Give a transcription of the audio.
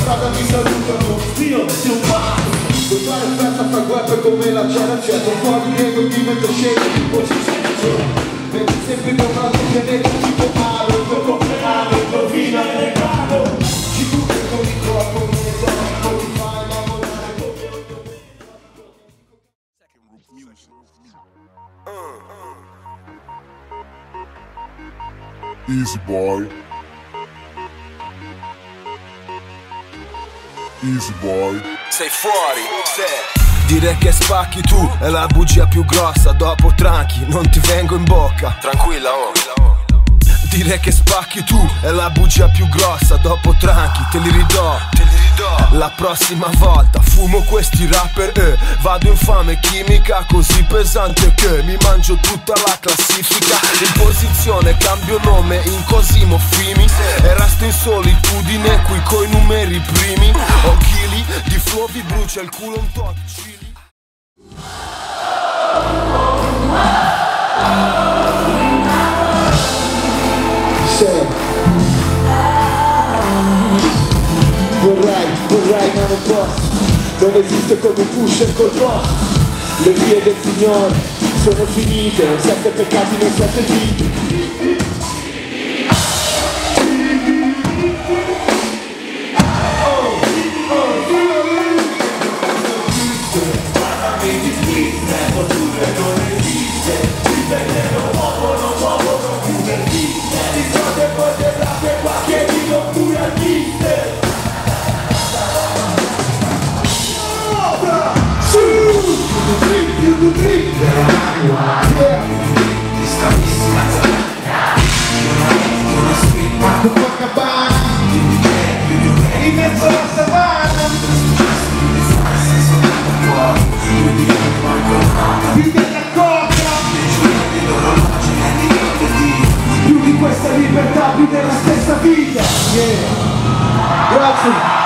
strada mi salutano, io sei un matto. Vuoi fare festa fra guerre come la cena, certo fuori nego e divento scemo, tipo ci sento. Vedi sempre da un altro pianeta tipo malo, il tuo compleanno, indovina il regalo. Ci curi con il corpo, non ti fai lavorare come un Easy boy. Easy boy. Sei fuori, sei. Dire che spacchi tu è la bugia più grossa. Dopo tranqui, non ti vengo in bocca. Tranquilla, oh. Dire che spacchi tu è la bugia più grossa. Dopo tranqui, te li ridò. La prossima volta fumo questi rapper vado in fame chimica così pesante che mi mangio tutta la classifica. In posizione cambio nome in Cosimo Fimi e resto in solitudine qui coi numeri primi. Ho chili di flow, vi brucia il culo un tot chili. Vorrei ma non posso, non esiste come un pusher col boss. Le vie del Signore sono finite, 7 peccati non 7 vite. In mezzo alla savana più della coca, più di questa libertà, più della stessa vita. Grazie.